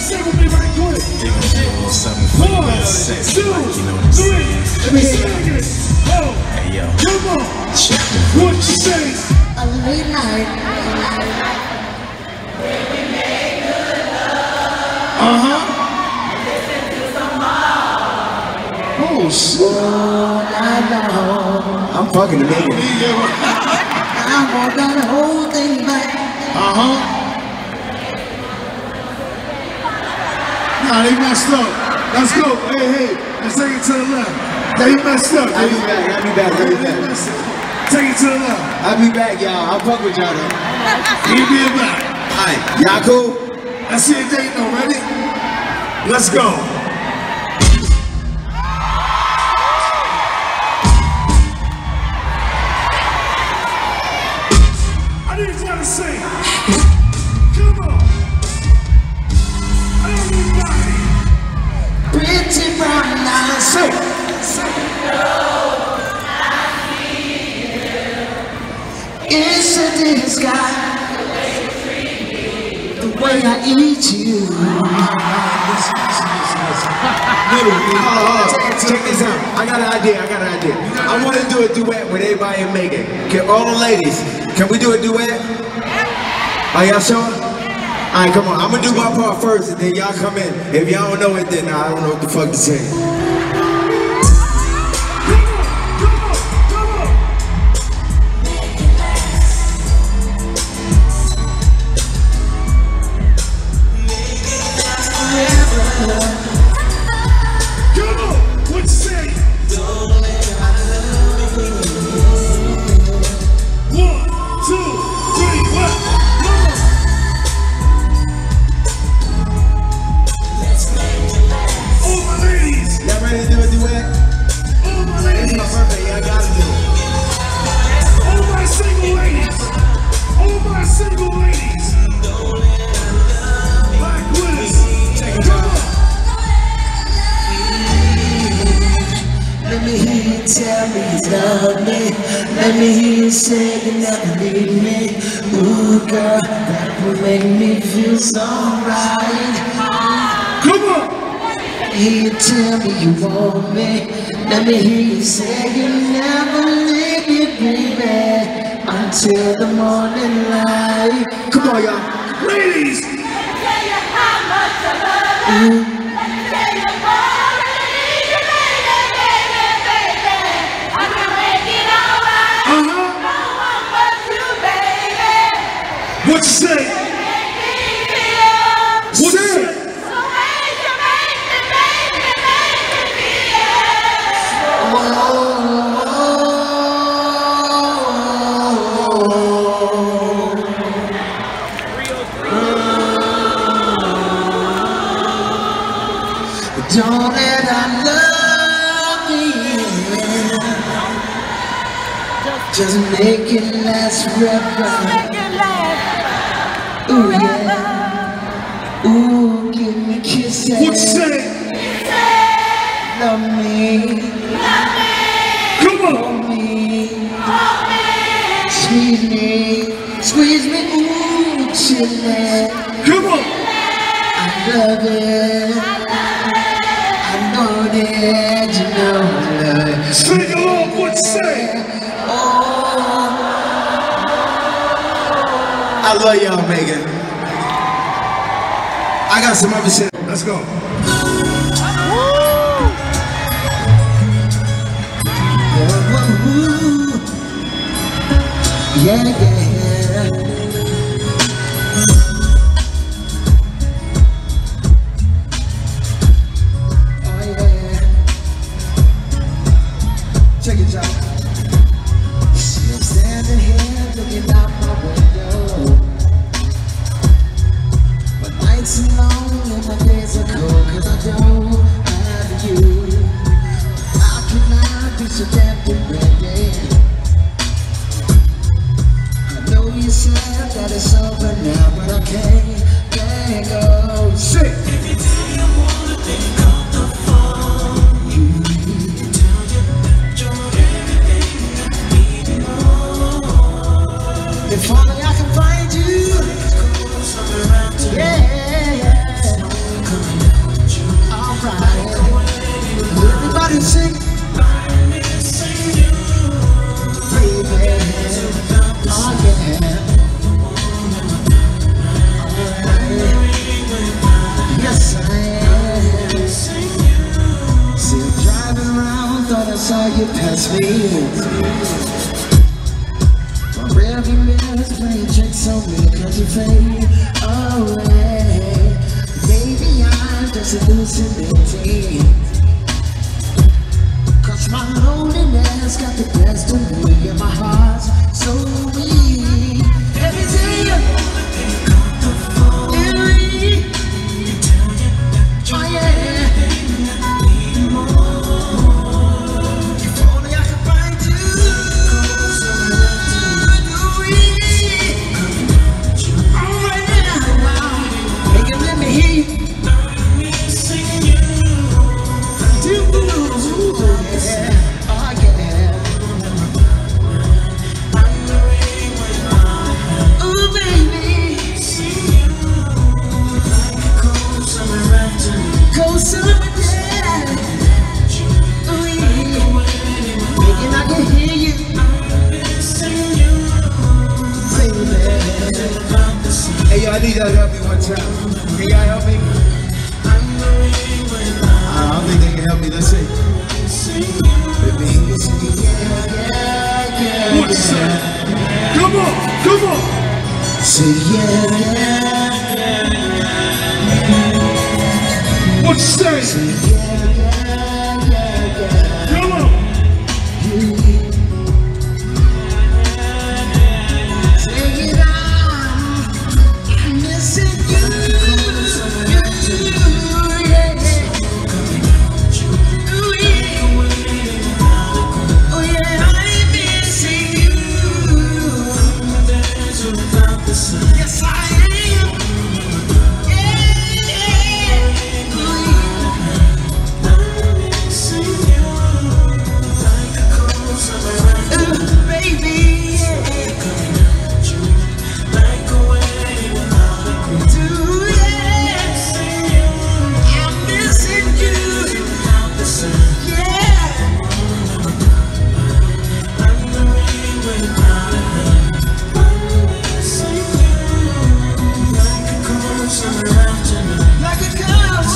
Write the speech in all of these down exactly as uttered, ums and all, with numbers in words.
sing with me right quick. One, two, three. Let me sing it. Oh, hey, yo. Come on. What you say? A late night. Uh-huh. Oh, shit. Oh, I know. I'm fucking amazing. I want that whole thing back. Uh-huh. Nah, they messed up. Let's go. Hey, hey. Let's take it to the left. They messed up. I'll be back. I'll be back. I'll be back. Take it to the left. I'll be back, y'all. I'll fuck with y'all though. He be back. Alright, y'all cool? Let's see if they know. Ready? Let's go. I need y'all to sing. Come on. Everybody. Pretty brown eyes. Sing. It's a disguise. The way I eat you. Hold on, check this out. I got an idea, I got an idea. I want to do a duet with everybody in Macon. Can, all the ladies, can we do a duet? Are y'all sure? Alright, come on. I'm going to do my part first and then y'all come in. If y'all don't know it, then I don't know what the fuck to say. Tell me you love me. Let me hear you say you never leave me. Ooh, girl, that will make me feel so right. Come on. Let me hear you tell me you want me. Let me hear you say you never leave me, baby, until the morning light. Come on, y'all. Ladies. Let me tell you how much I love you. Ooh. Let me tell you more. What you say? What you say? So make you make me, make me, make me feel. Don't let I love you. Just make it last forever. Ooh, yeah. Ooh, give me kisses. What you say? Love me. Love me. Come on. Hold me. Hold me. Squeeze me. Squeeze me. Ooh, chillin'. Come on. I love it. I know that you know I love it. Sing along. What you say? Oh. I love y'all, Megan. I got some other shit. Let's go. Yeah, yeah. Oh, yeah. Check it out. Still standing here looking out my window. My nights are long and my days are cold, 'cause I don't have you. How can I be so damn dependent? I know you said that it's over now, but I can't let go. Shit. Every day I wanna pick up the phone. You tell you that you're everything I need and more. If only I can find you. Somewhere around to Yeah, yeah. missing. I'm missing you, baby. Oh yeah. Yes, I am. See, I'm driving around, thought I saw you pass me. My rearview mirror's playing tricks on me, can't you fade away? Baby, I'm just hallucinating. Cause my loneliness got the best of me, and my heart's so weak. Every day I'm oh yeah. If only I could find you. Alright now, make it let me hear you. Do yeah, oh yeah. Oh baby, cold summer day. Oh yeah, making I can hear you, baby. Hey, yo, I need y'all to help me one time. Can y'all help me? I don't think they can help me. Let's see. What you say? Come on, come on. Say yeah. What you say? Say yeah, yeah, yeah, yeah. Come on. Say it out. I'm missing you. You, yeah. Ooh, yeah. Oh yeah, I'm missing you. Yes, I am. Yeah, yeah. Ooh, yeah. Ooh, baby, yeah. Do yeah. I'm missing you. Yeah. Like a girl.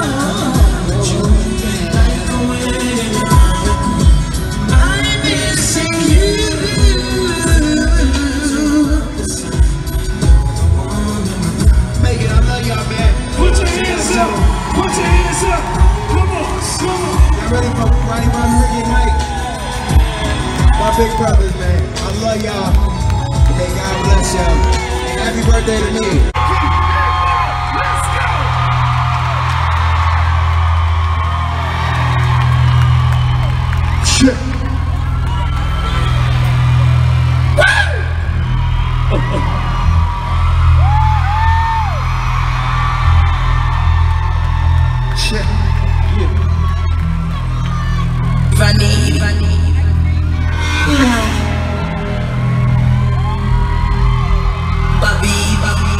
I'm missing you. Megan, I love y'all, man. Put your hands up. Put your hands up. Come on, come on. Y'all ready for Ronnie, Ronnie, Rickey, and Mike? My big brothers, man. I love y'all. May God bless y'all. And happy birthday to me. Let's go. Shit. Shit. Ronnie, Ronnie. Bobby, Bobby.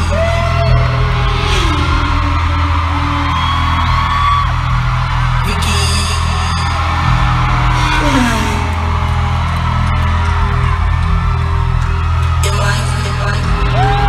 Rickey. Am I, am I?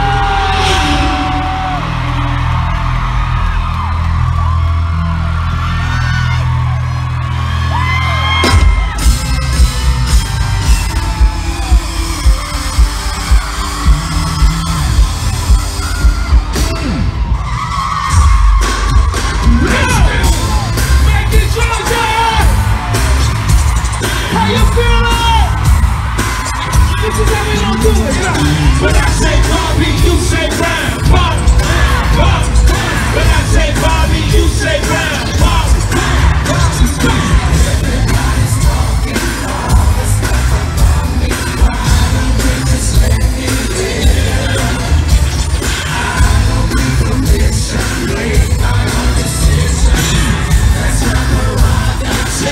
When I say Bobby, you say Brown. Bobby, Bobby. When I say Bobby, you say Brown. Bobby, Bobby. Everybody's talking all this stuff about me. I don't think it's letting in. I don't need permission. I don't decision. That's not what I got to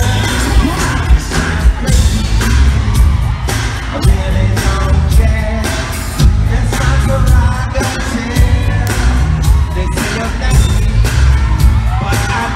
I really don't care. That's not what I got to They say I'm nasty, but I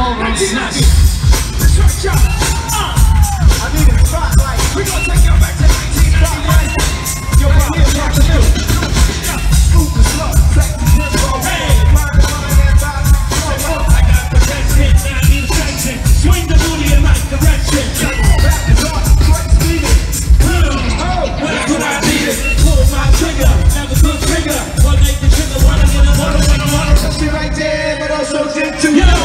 I need a spotlight. We gonna take you back to nineteen ninety-one. Yo, right here, talk to you. Move the slow, back to tempo. Hey. Find the money and buy the flow. I got protection, now I need a section. Swing the booty in my direction. Back is on, quick speeding. When could I beat it? Pull my trigger, never good trigger. One make the trigger, wanna get a water, wanna water. She right there, but also did too. Yo!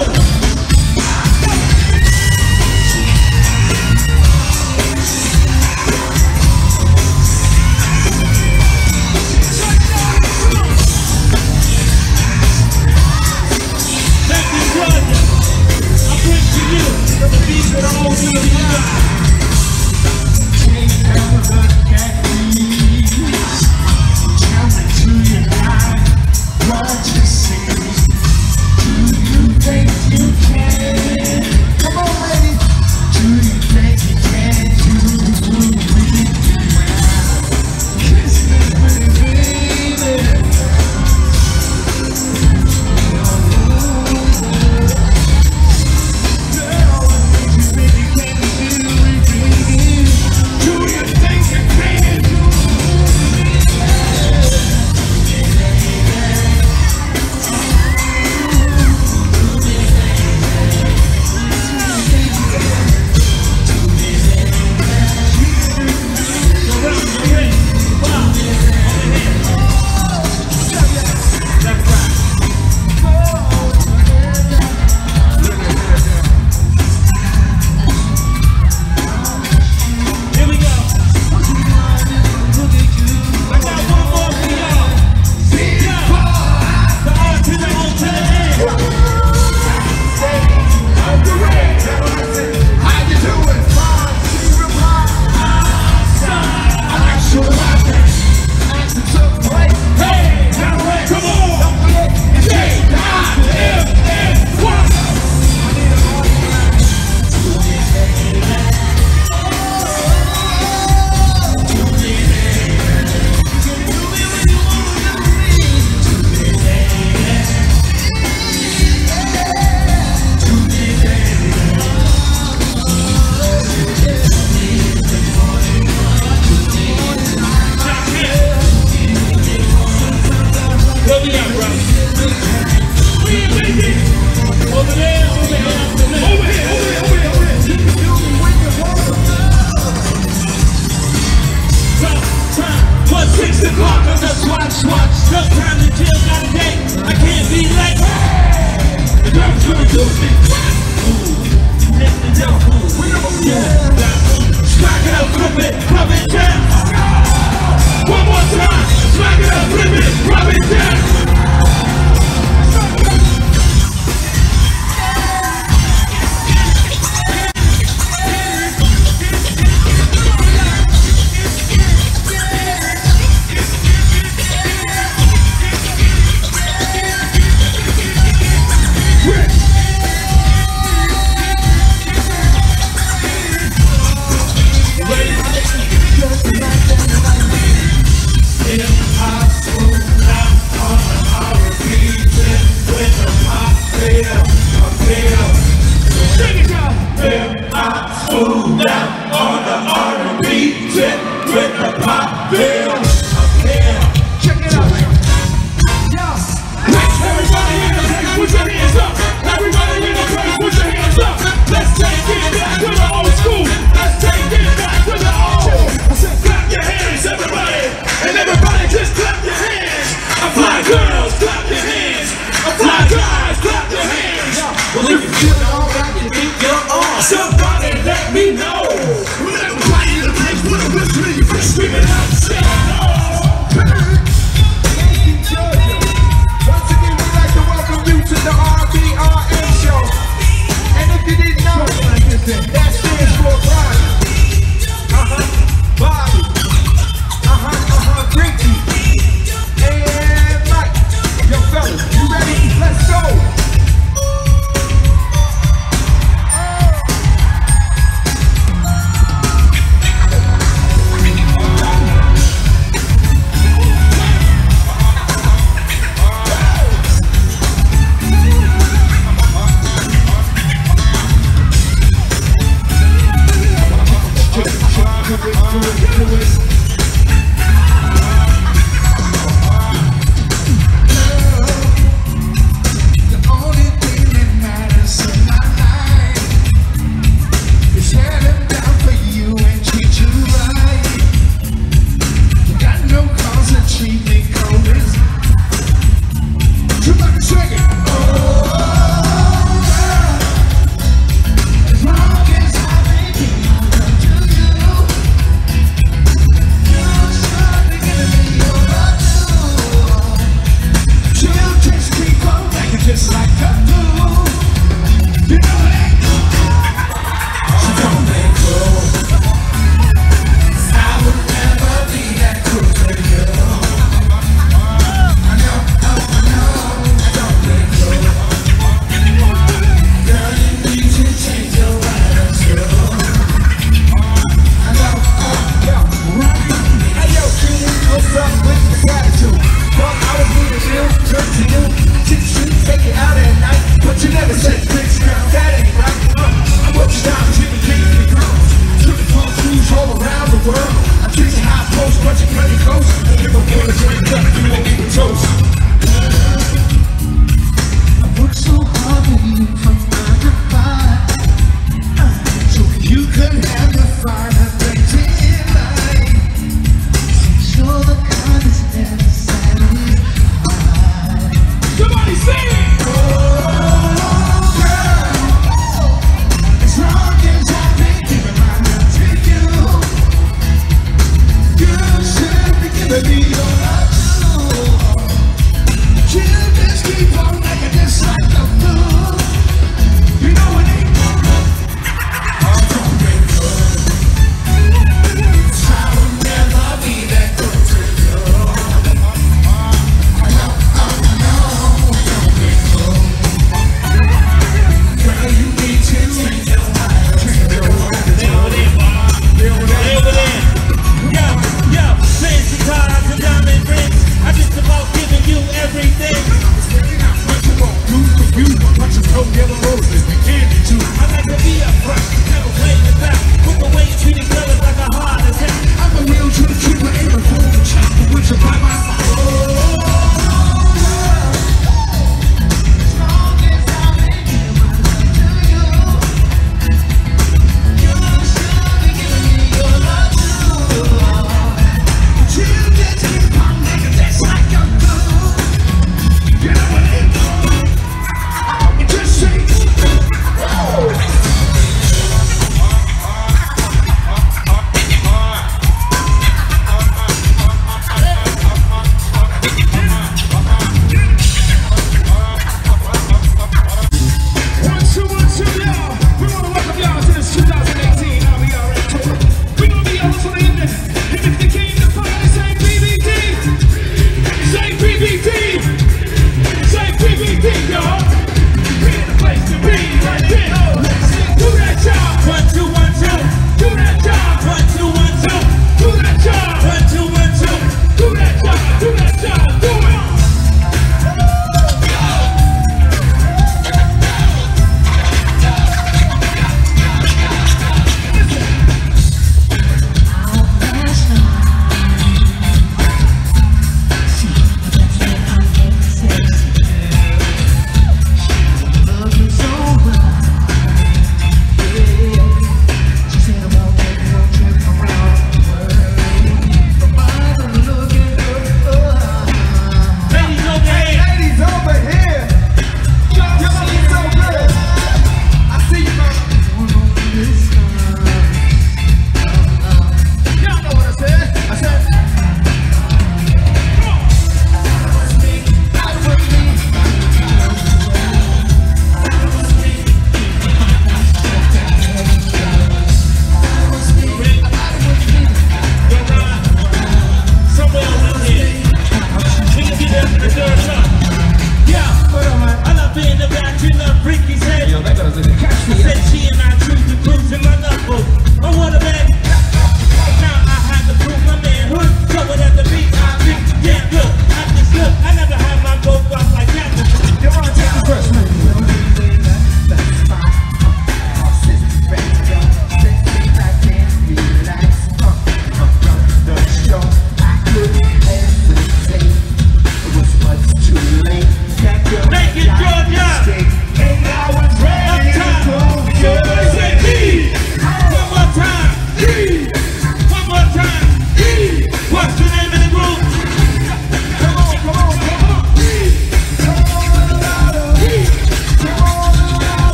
Let's go!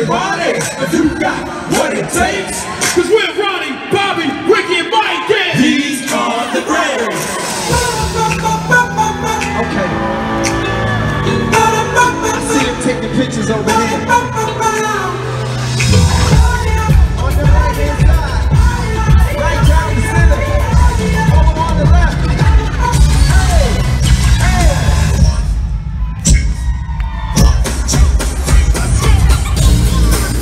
party if you got what it takes. Cause we're Ronnie, Bobby, Rickey, and Mike, and these are the greats. Okay. I see him taking pictures over here. On the right hand side. Right down the center. Over on the left. Hey! Hey!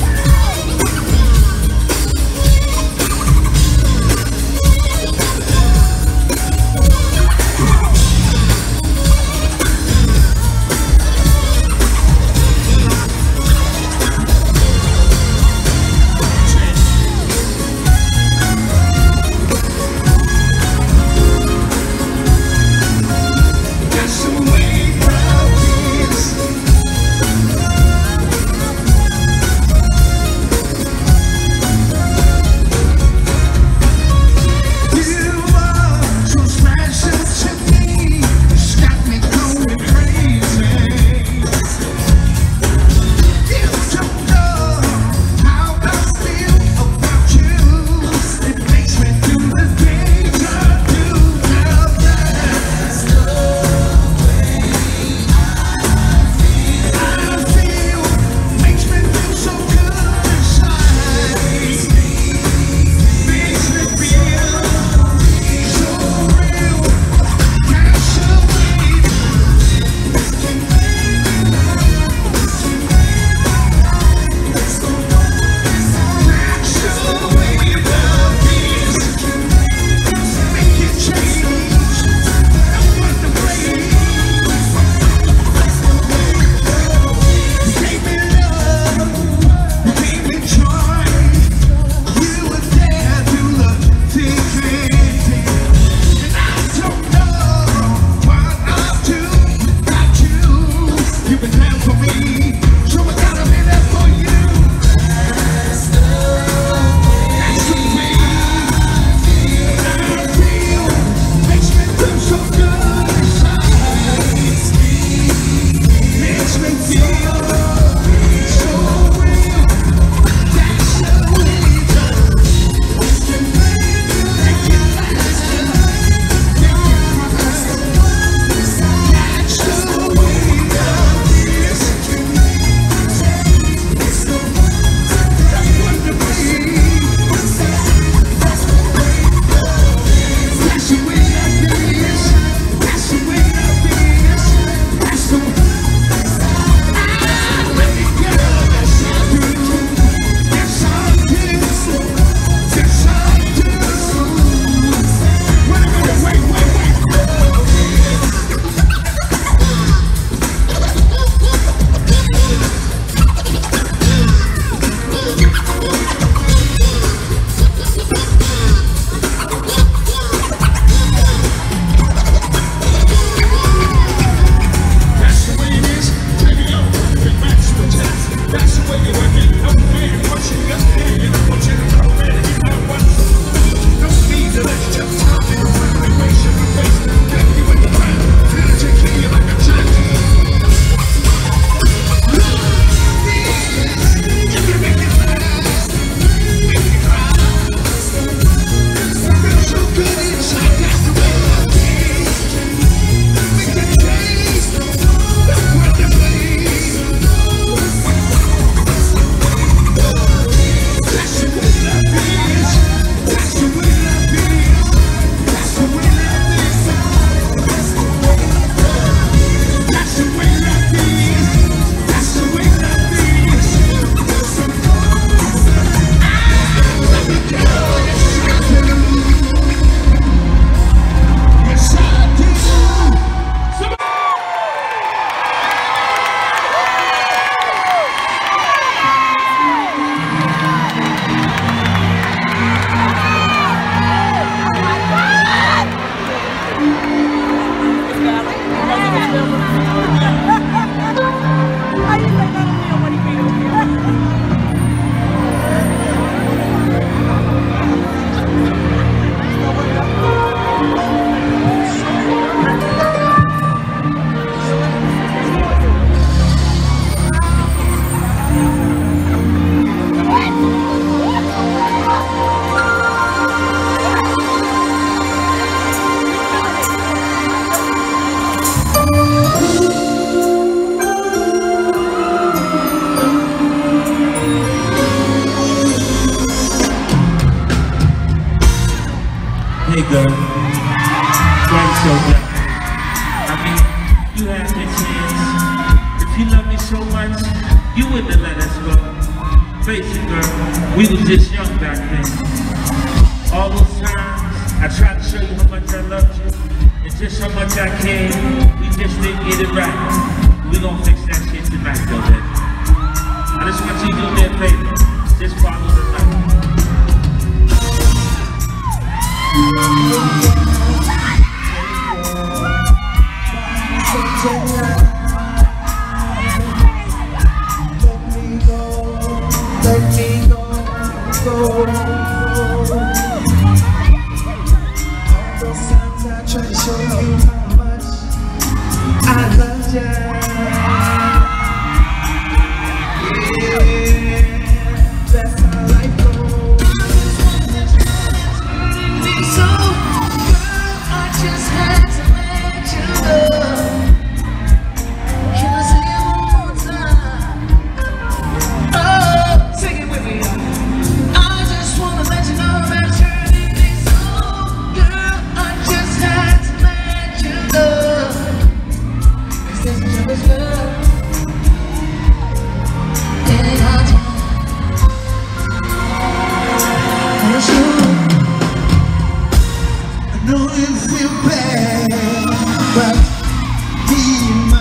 girl. Right shoulder. I mean, you had your chance. If you love me so much, you wouldn't have let us go. Face it, girl, we were just young back then. All those times, I tried to show you how much I loved you, and just how much I cared. We just didn't get it right. We gon' fix that shit tonight, though, baby. I just want you to do me a favor. Just follow the light. Let me go, go, go. All those times I tried to show you how much I love you. Yeah, that's how life goes. So, girl, I just had to let you know. Can I say it one more time? Oh. Sing it with me. I just wanna let you know that you're in me. So, girl, I just had to let you know. Cause this is just love. And I I know you feel bad, but be my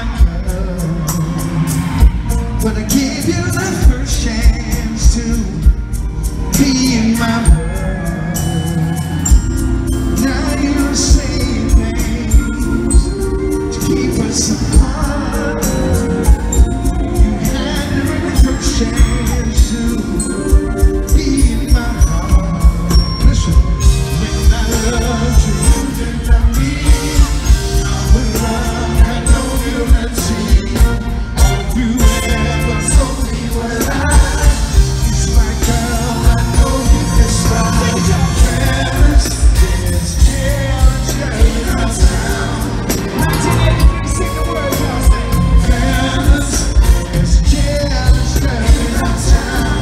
girl. When I give you the first chance to be in my world. Now you're saying things to keep us apart. You had the first chance to be in my heart. Listen, when I loved you, you did not mean when love I know you'll not see. All you ever told me was lies. It's my girl, I know you despise. Jealous, there's jealous girl in our town. nineteen eighty-three, sing the words, y'all say. Jealous, there's jealous girl in our town.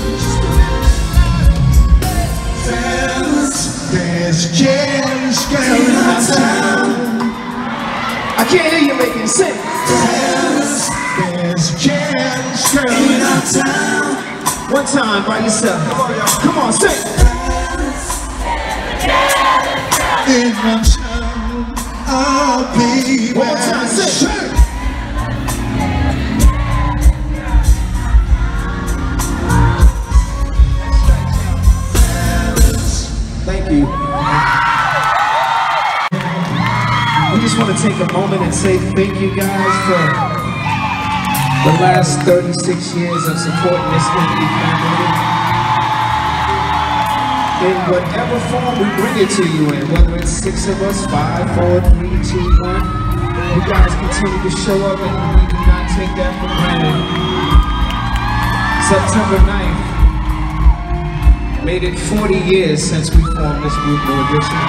Jealous, there's jealous girl in our town. I can't hear you making sense. Jealous, there's jealous girl in our town. One time by yourself. Come on, y'all. Come on, sing. In my town, I'll be one more time, sing. Thank you. We just want to take a moment and say thank you guys for the last thirty-six years of supporting this indie family. In whatever form we bring it to you in, whether it's six of us, five, four, three, two, one, you guys continue to show up and we do not take that for granted. September ninth made it forty years since we formed this group, New Edition.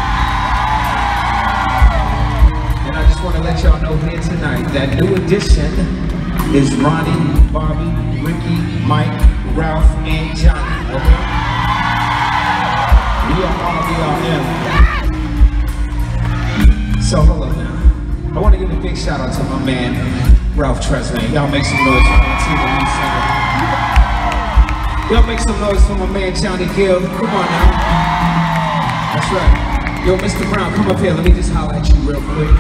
And I just want to let y'all know here tonight that New Edition is Ronnie, Bobby, Ricky, Mike, Ralph, and Johnny, okay? We are R B R M. So hold up now. I want to give a big shout out to my man, Ralph Tresvant. Y'all make some noise for my team and me singer. Y'all make some noise for my man, Johnny Gill. Come on now. That's right. Yo, Mister Brown, come up here. Let me just holler at you real quick.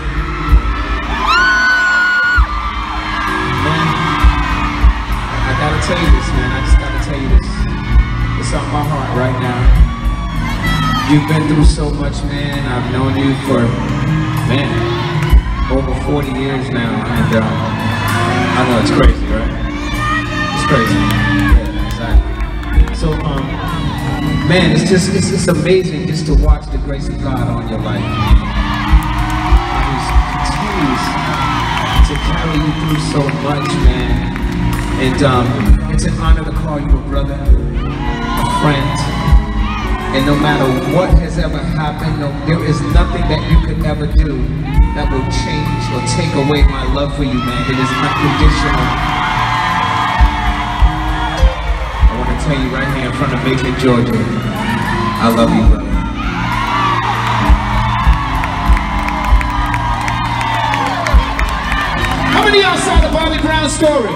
I gotta tell you this, man. I just gotta tell you this. It's on my heart right now. You've been through so much, man. I've known you for, man, over forty years now. And um, I know it's crazy, right? It's crazy. Yeah, exactly. So, um, man, it's just, it's, it's amazing just to watch the grace of God on your life. He continues to carry you through so much, man. And um, it's an honor to call you a brother, a friend, and no matter what has ever happened, no, there is nothing that you could ever do that will change or take away my love for you, man. It is unconditional. I want to tell you right here in front of Macon, Georgia, I love you, brother. the story.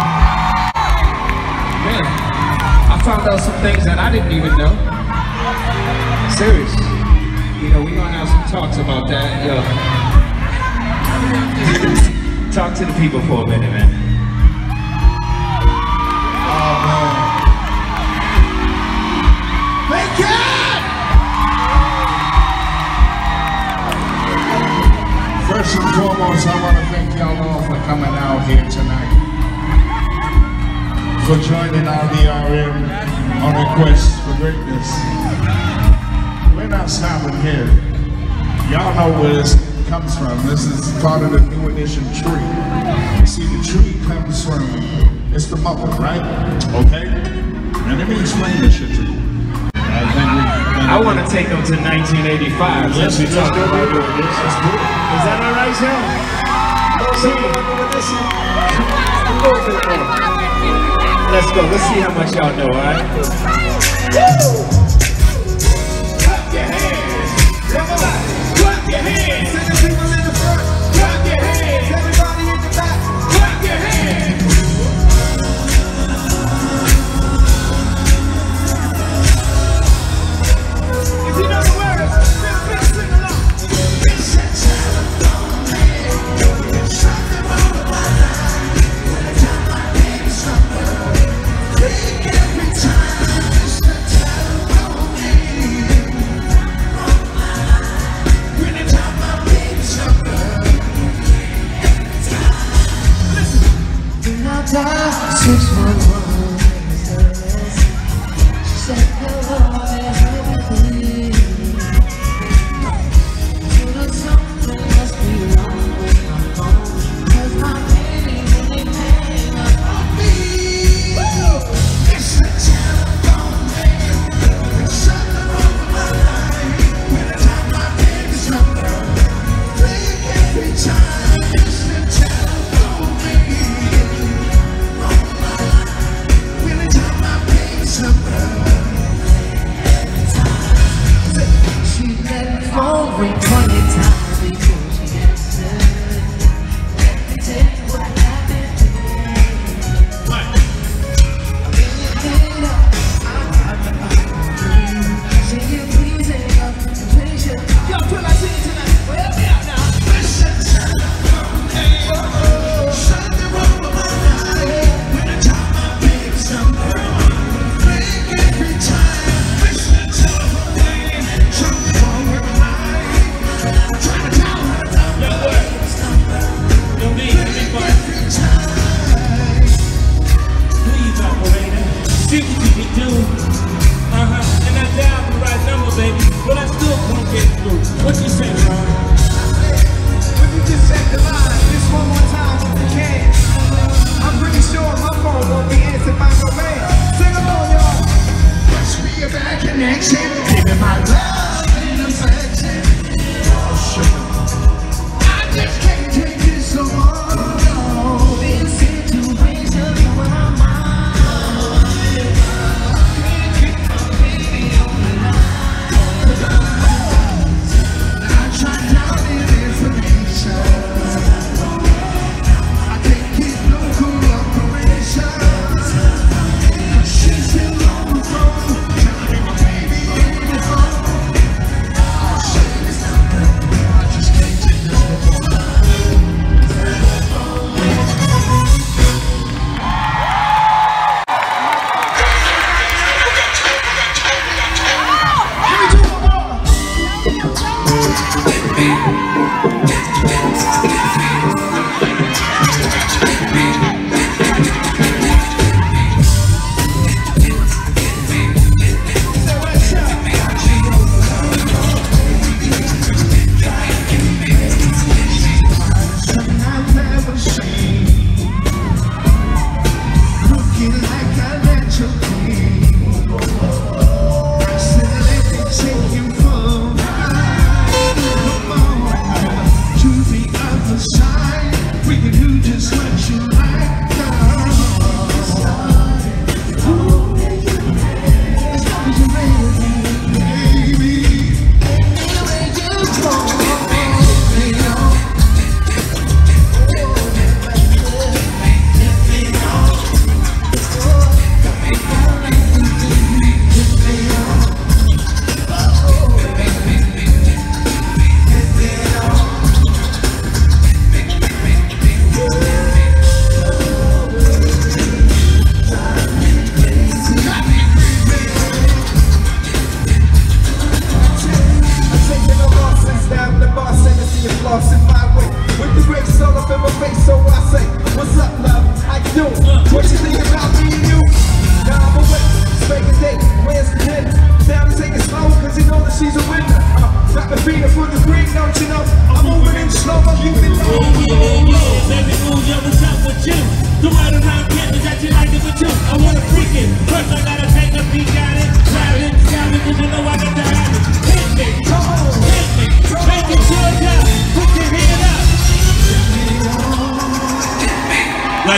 Man, I found out some things that I didn't even know. Serious. You know, we're gonna have some talks about that. Yo. Talk to the people for a minute, man. Oh, man. Macon! First and foremost, I want to thank y'all all for coming out here tonight. For joining R B R M on a quest for greatness. We're not stopping here. Y'all know where this comes from. This is part of the New Edition tree. See, the tree comes from, it's the mother, right? Okay? Now let me explain this shit to you. I, think we, I want to take them to nineteen eighty-five. Yes, we just go right over this. Let's do it. Is that all right, Joe? Let's go. Let's see how much y'all know, all right? Clap your hands. Everybody, clap your hands. To the people in the front, Clap your hands. everybody in the back. Clap your hands. If you know the words, then please sing along. It's a telephone man. It's something wrong with my life. Every time my baby's somewhere, every time it's the telephone man. Every time my baby's somewhere, when I die, six one one. She said hello and everything. Something must be wrong with my phone, 'cause my baby really hang up on me. It's the telephone man. There's something wrong with my life. When I tap my baby's number, ring every time. It's the telephone man. Wrong with my life.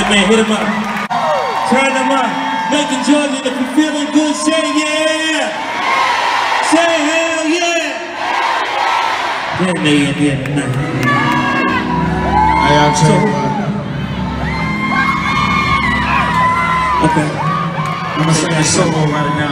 man, hit him up. Turn him up. Macon, Georgia, if you're feeling good, say yeah. Say hell yeah. Then they in here tonight. Hey, I'll tell you what. Okay. I'm gonna sing a solo right now.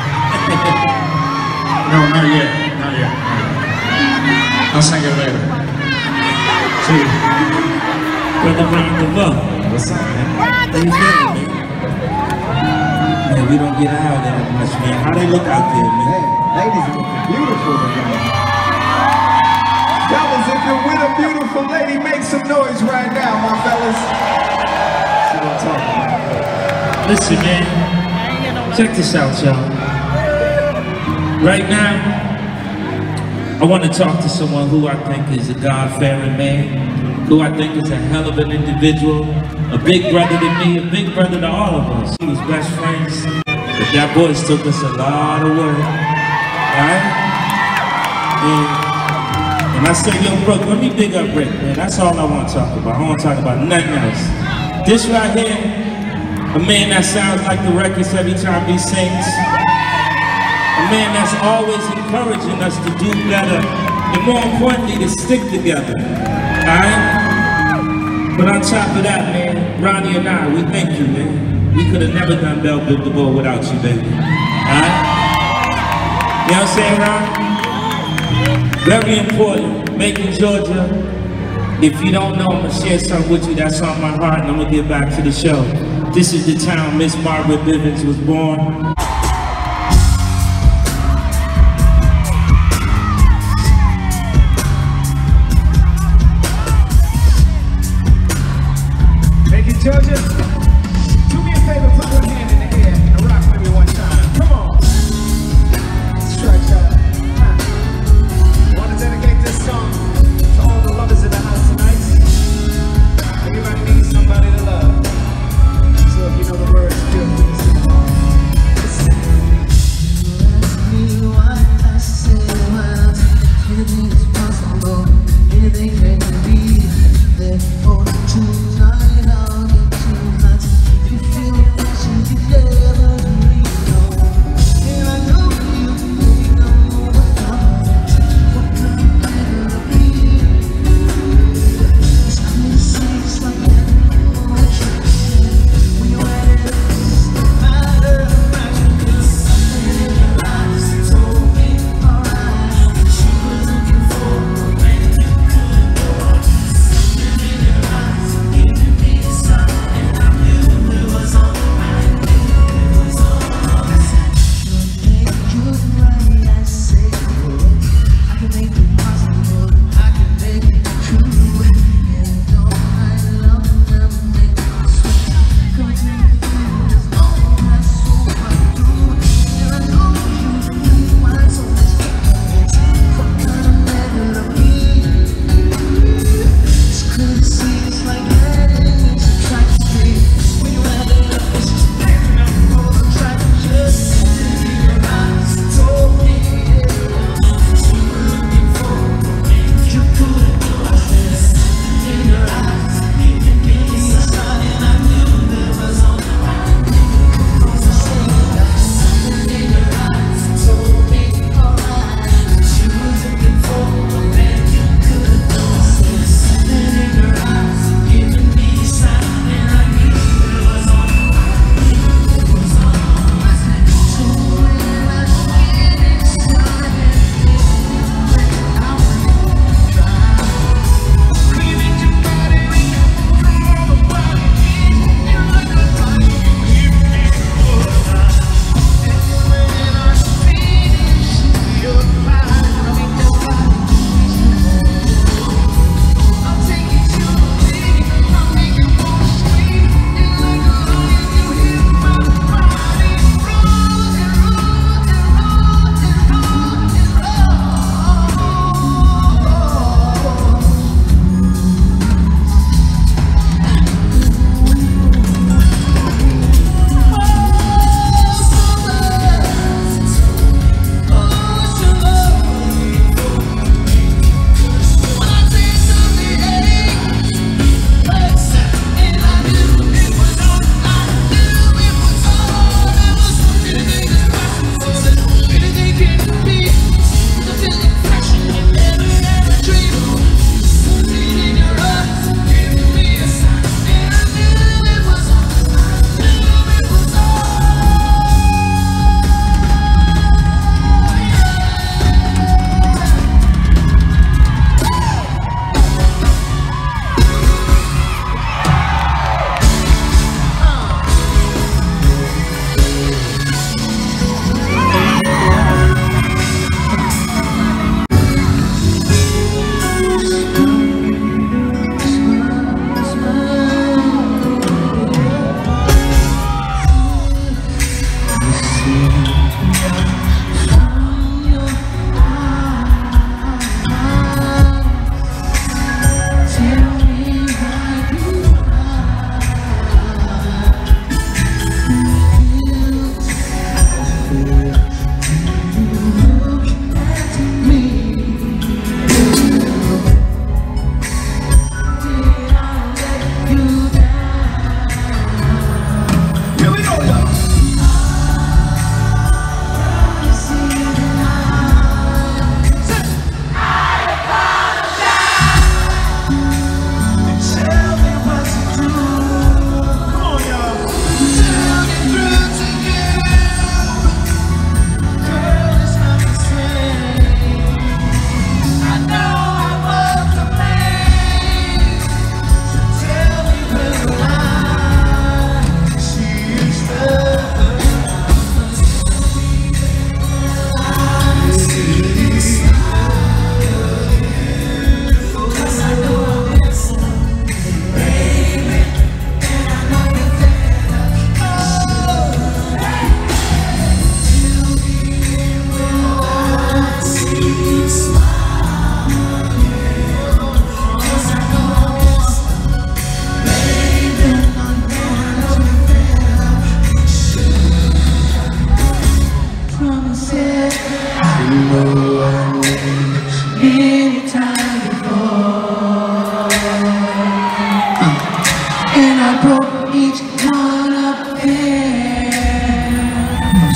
No, not yet. Not yet. I'll sing it later. See. Brother Ron, what's up, man? How you feeling, man? Man, we don't get out that much, man. How they look out there, man? Hey, ladies are looking beautiful tonight. Fellas, if you're with a beautiful lady, make some noise right now, my fellas. See what I'm talking about. Listen, man. Check this out, y'all. Right now, I want to talk to someone who I think is a God-fearing man, who I think is a hell of an individual, a big brother to me, a big brother to all of us. We was best friends, but that boys took us a lot of work, right? And, and I said, yo, bro, let me big up Rick, man. That's all I want to talk about. I don't want to talk about nothing else. This right here, a man that sounds like the records every time he sings. A man that's always encouraging us to do better, and more importantly, to stick together, alright? But on top of that, man, Ronnie and I, we thank you, man. We could have never done Bell Build the Ball without you, baby. Alright? You know what I'm saying, Ron? Very important, Macon, Georgia. If you don't know, I'm gonna share something with you that's on my heart, and I'm gonna get back to the show. This is the town Miss Margaret Bivens was born. Georgia, do me a favor, put one hand in the air and rock with me one time. Come on. Stretch out. I want to dedicate this song to all the lovers in the house tonight. Everybody needs somebody to love. So if you know the words, feel free to sing along. This is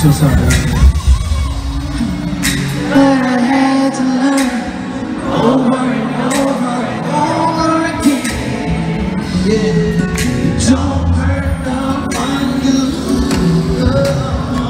so sorry. But I had to learn over and over and over again. Yeah, don't hurt the one you love.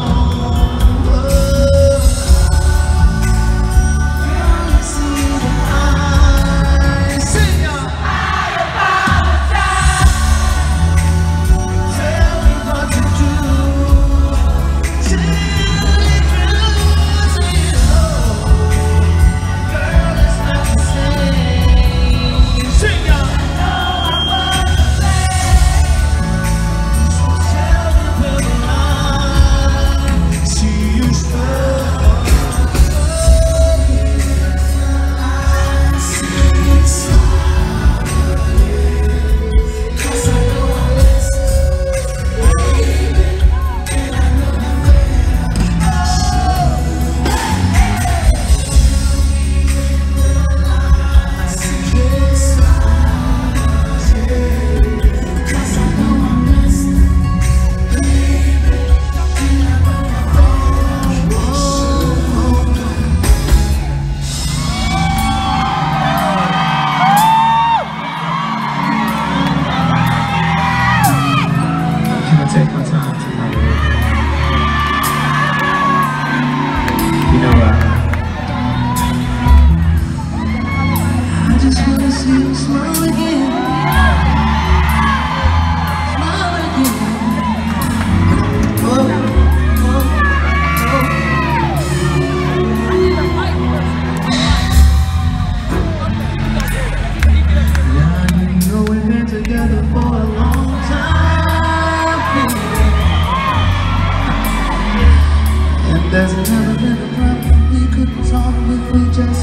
There's never been a problem we couldn't solve if we just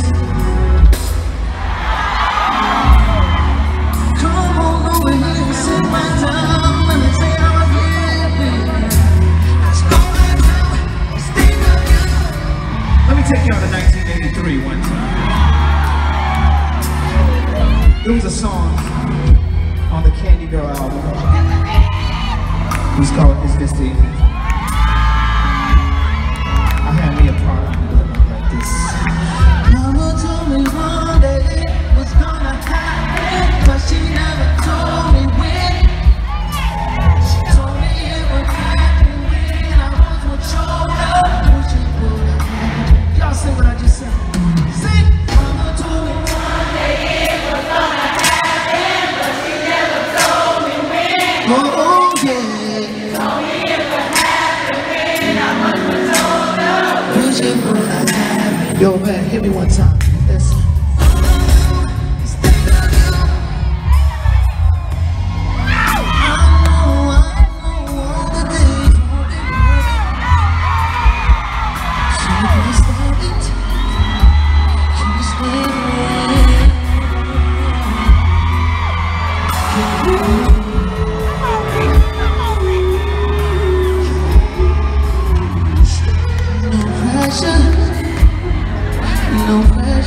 come on over here and sit my time. Let me tell you how I feel. Let's go right now, stay together. Let me take y'all to nineteen eighty-three one time. There was a song on the Candy Girl album. It was called Is This the End? I had me a product like this. Mama told me one day it was gonna happen, but she never told me when. She told me it would happen when I was with shoulder. Wish it would have happened. Y'all see what I just said? Sing! Mama told me one day it was gonna happen, but she never told me when. Oh, yeah. Told me it would happen when I was with shoulder. Wish it would have happened. Yo, man, hit me one time. Listen. No pressure.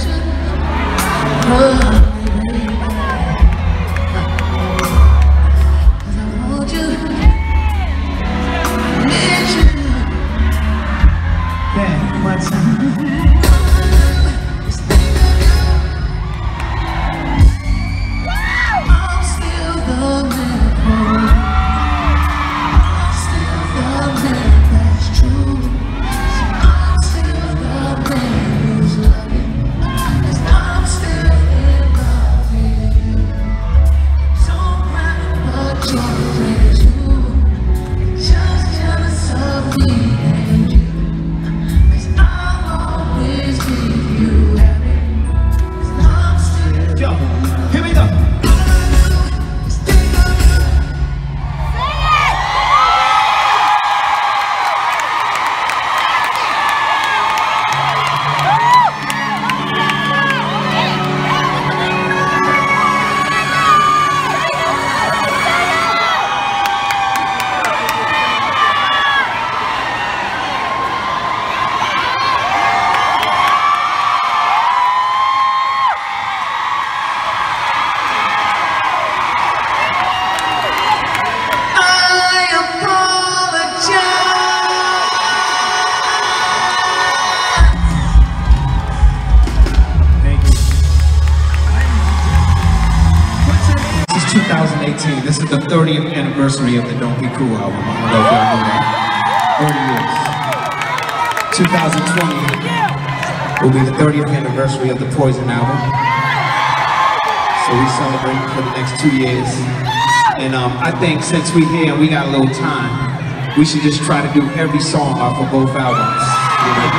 two thousand eighteen. This is the thirtieth anniversary of the Don't Be Cool album. I don't know if y'all knew that. thirty years. two thousand twenty will be the thirtieth anniversary of the Poison album. So we celebrate for the next two years. And um, I think since we're here and we got a little time, we should just try to do every song off of both albums. You know?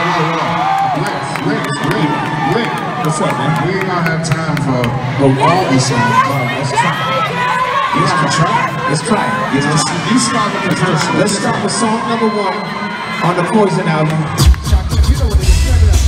Rick, Rick, Rick, Rick. What's up, man? We ain't gonna have time for Oh, all these songs. Oh, let's try. you have to try. Let's try it. You know? You start with the first one. Let's start with song number one on the Poison album. You know what it is. Check it out.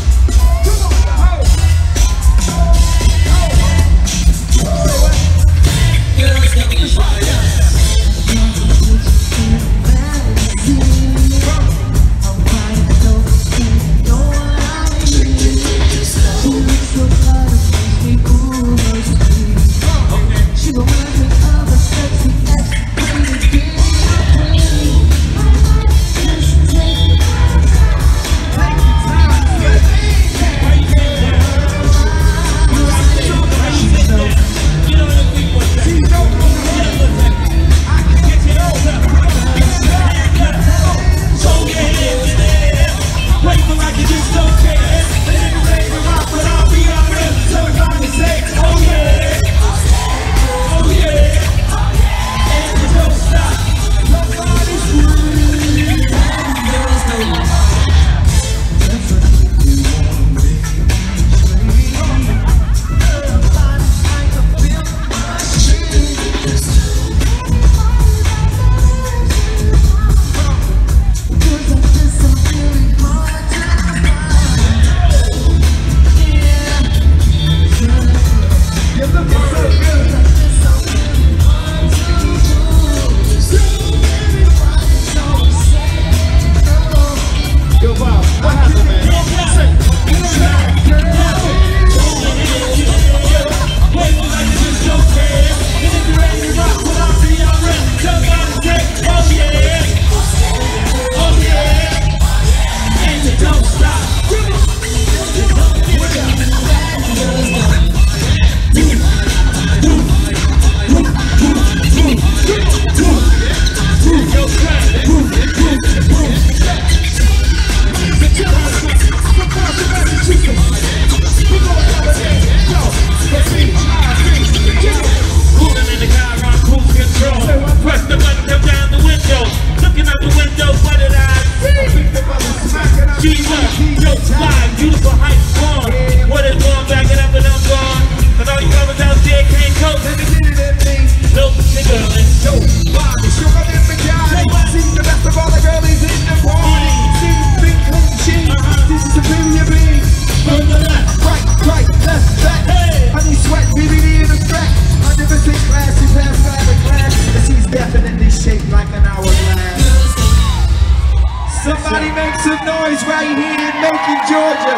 Somebody make some noise right here in Macon, Georgia.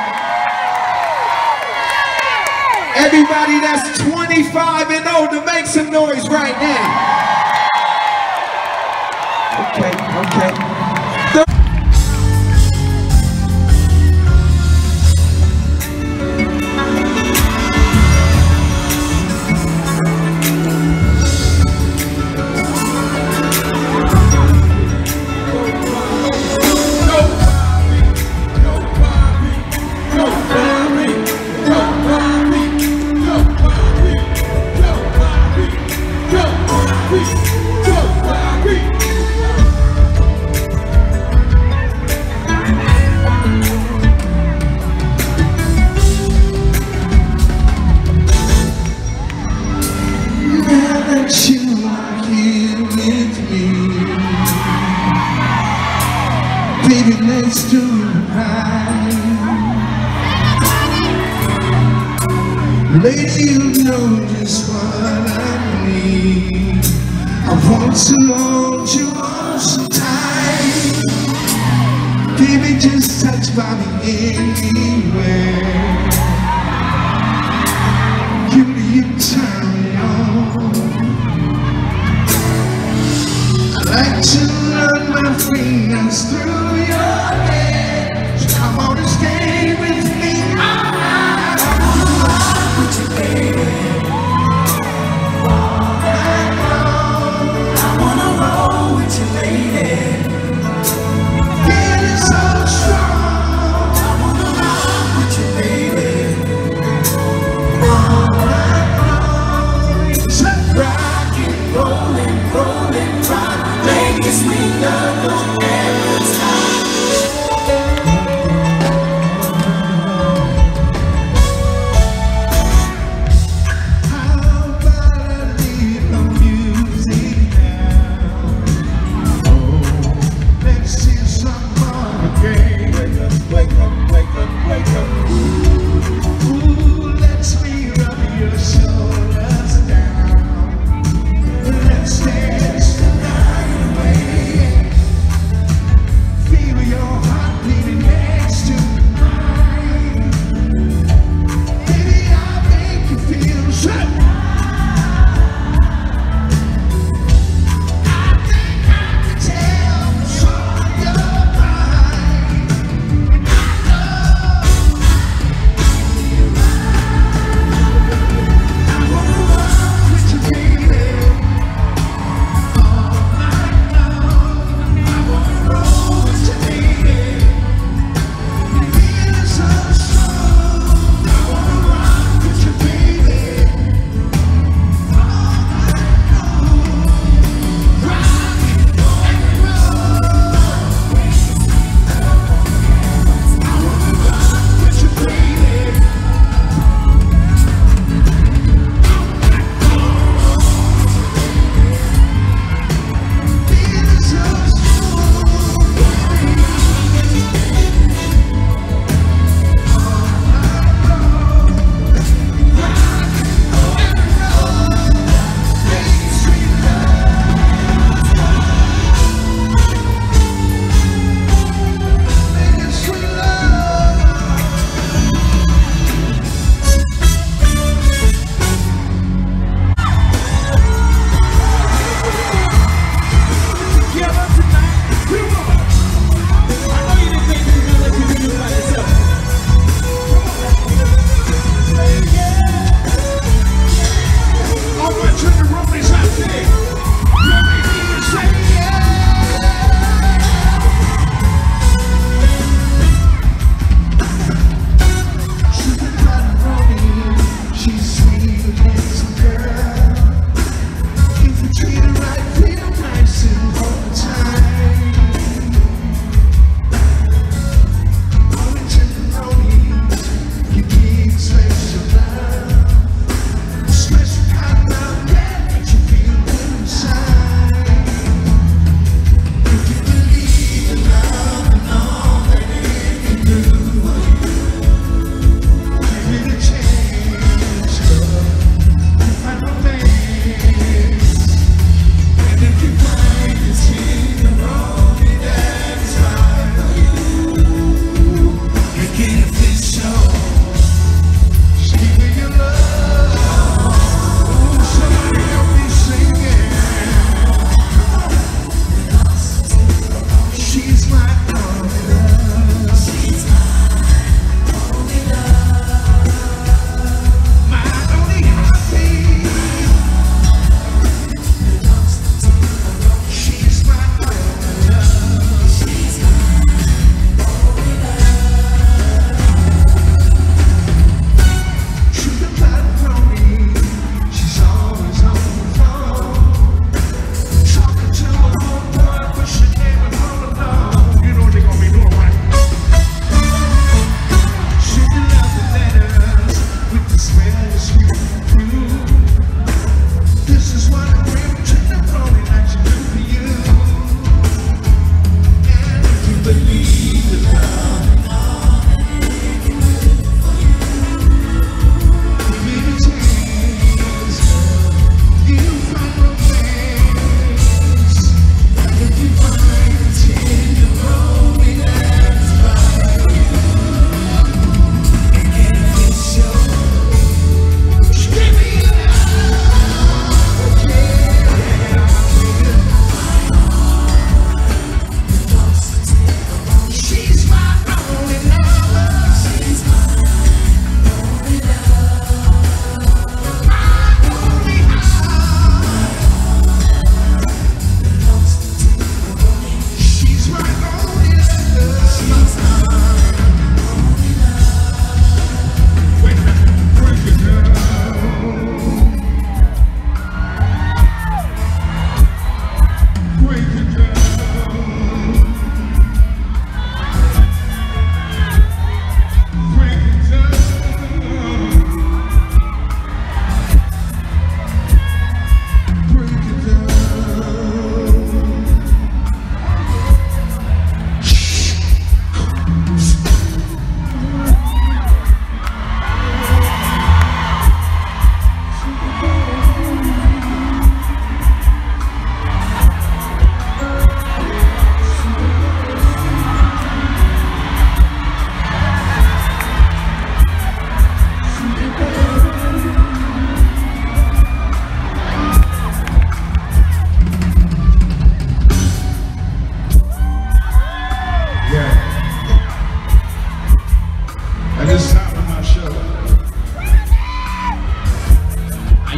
Everybody that's twenty-five and older, make some noise right now. Okay, okay. Baby, let's do it right. Lady, you know just what I need. I want to hold you on so tight. Baby, just touch body anywhere. You, you turn me on. I like to run my fingers through your hair. Come on and stay with me. I'm with you, baby.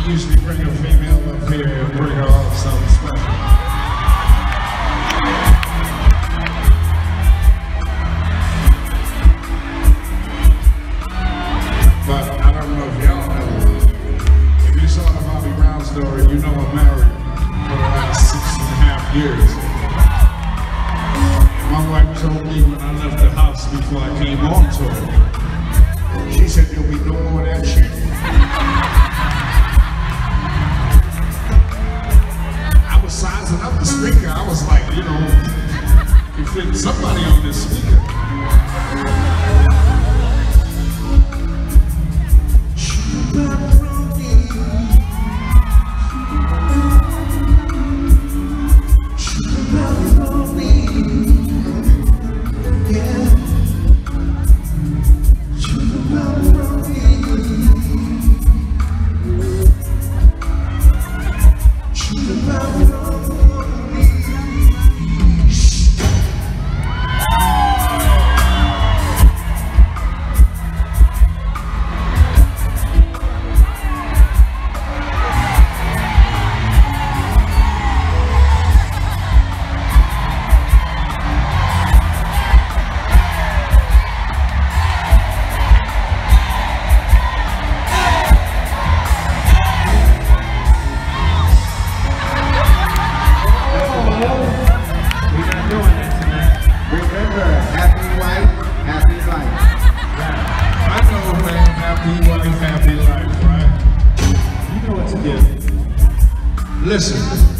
usually bring a female up here and bring her off something special. But I don't know if y'all know. If you saw the Bobby Brown story, you know I'm married for the last six and a half years. My wife told me when I left the house before I came on tour, she said there'll be no more of that shit. I was sizing up the speaker. I was like, you know, you fit somebody on this speaker. Listen,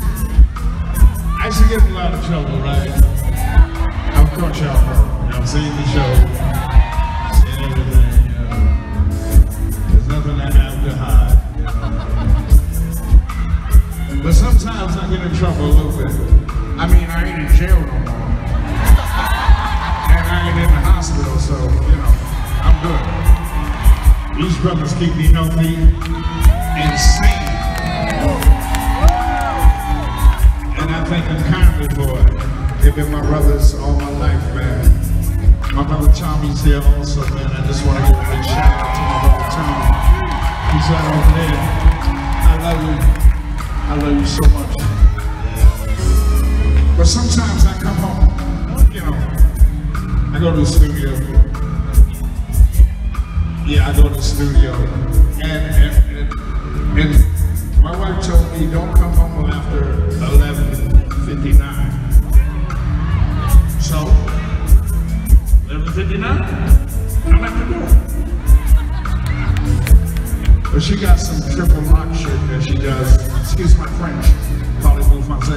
I used to get in a lot of trouble, right? Of course y'all know. I've seen the show, seen everything, you know. There's nothing I have to hide, you know. But sometimes I get in trouble a little bit. I mean, I ain't in jail no more. And I ain't in the hospital, so, you know, I'm good. These brothers keep me healthy and sane. And I thank them kindly for it. They've been my brothers all my life, man. My brother Tommy's here also, man. I just want to give a big shout out to my brother Tommy. He's right over there. I love you. I love you so much. But sometimes I come home, you know, I go to the studio. Yeah, I go to the studio. And, and, and, and my wife told me, don't come home after eleven fifty-nine. So, eleven fifty-nine, I'm at the door. But she got some triple lock shit that she does, excuse my French, parlez-vous français.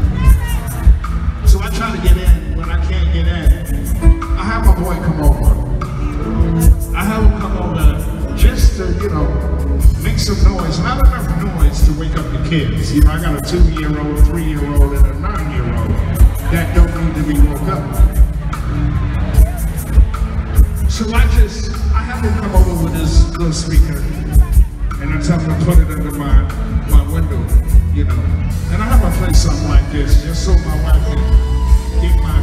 So I try to get in. When I can't get in, I have my boy come over. I have him come over just to, you know, make some noise, not enough noise to wake up the kids. You know, I got a two-year-old, three-year-old, and a nine-year-old that don't need to be woke up. So I just, I have him come over with his little speaker, and I tell him to put it under my, my window, you know. And I have to play something like this, just so my wife can keep my